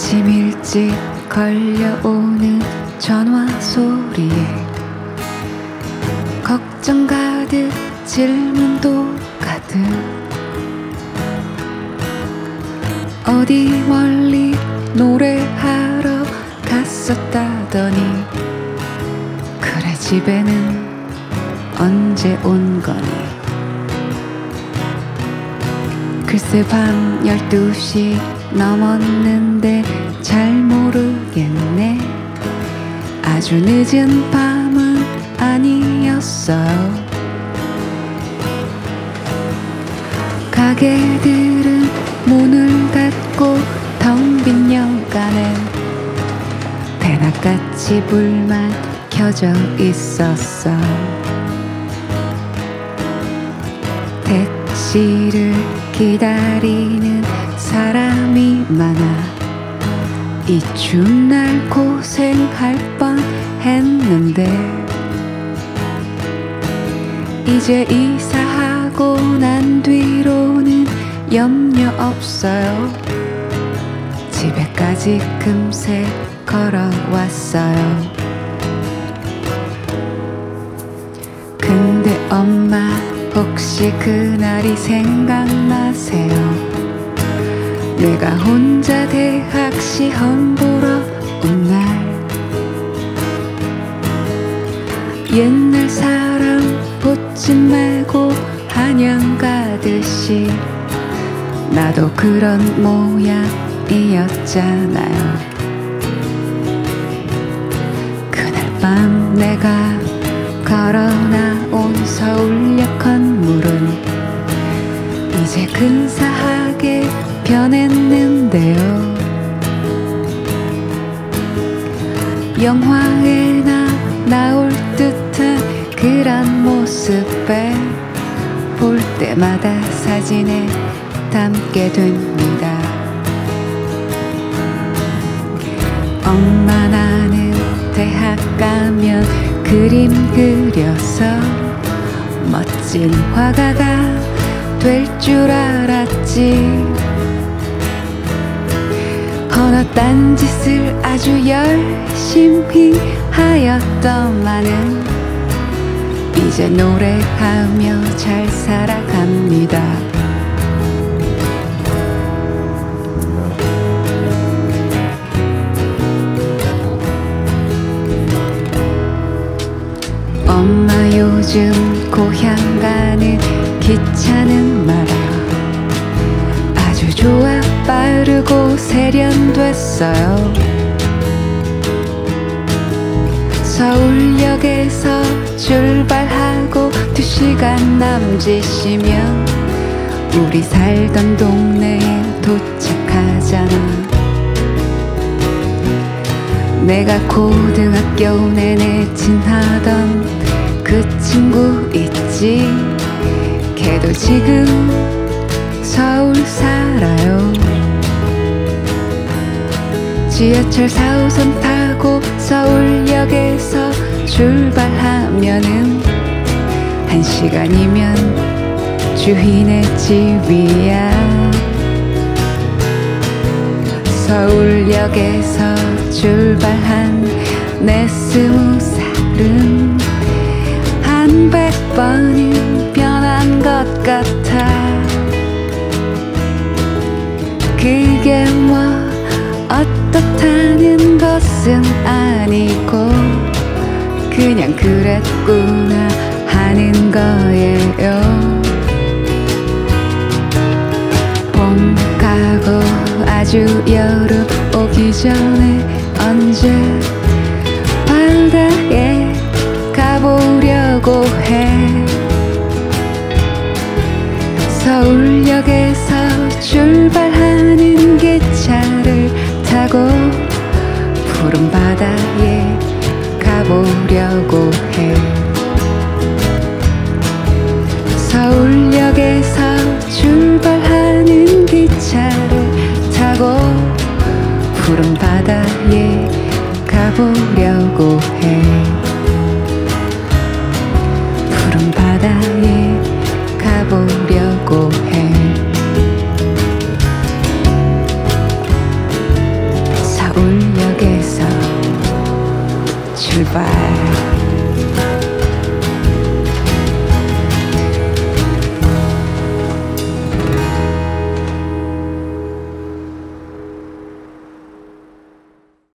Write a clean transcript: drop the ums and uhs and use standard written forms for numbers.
아침 일찍 걸려오는 전화 소리에 걱정 가득 질문도 가득 어디 멀리 노래하러 갔었다더니 그래 집에는 언제 온 거니 글쎄 밤 12시 넘었는데 잘 모르겠네 아주 늦은 밤은 아니었어요 가게들은 문을 닫고 텅 빈 여간에 대낮같이 불만 켜져 있었어 택시를 기다리는 사람이 많아 이 추운 날 고생할 뻔 했는데 이제 이사하고 난 뒤로는 염려 없어요 집에까지 금세 걸어왔어요 근데 엄마 혹시 그날이 생각나세요 내가 혼자 대학 시험 보러 온 날 옛날 사람 보쯤 말고 한양 가듯이 나도 그런 모양이었잖아요 그날 밤 내가 걸어 나온 서울역 건물은 이제 근사하게 변했는데요 영화에나 나올 듯한 그런 모습에 볼 때마다 사진에 담게 됩니다 엄마 나는 대학 가면 그림 그려서 멋진 화가가 될 줄 알았지 어느 딴짓을 아주 열심히 하였더만은 이제 노래하며 잘 살아갑니다 엄마 요즘 고향 가는 기차는 말이야 아주 좋아 빠르고 세련됐어요 서울역에서 출발하고 2시간 남짓이면 우리 살던 동네에 도착하잖아 내가 고등학교 내내 친하던 그 친구 있지 걔도 지금 서울 살아요 지하철 4호선 타고 서울역에서 출발하면은 1시간이면 주인의 집이야 서울역에서 출발한 내 20살은 한 100번은 변한 것 같아 그게 뭐 어떻다는 것은 아니고 그냥 그랬구나 하는 거예요 봄 가고 아주 여름 오기 전에 언제 바다에 가보려고 해 서울역에서 출발하는 기차를 타고 푸른 바다에 가보려고 해 서울역에서 출발하는 기차를 타고 푸른 바다에 가보려고 해 푸른 바다에 가보려고 해 서울역에서 출발.